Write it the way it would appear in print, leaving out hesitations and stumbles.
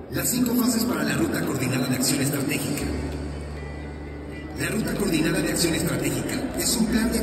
Las 5 fases para la Ruta Coordinada de Acción Estratégica. La Ruta Coordinada de Acción Estratégica es un plan de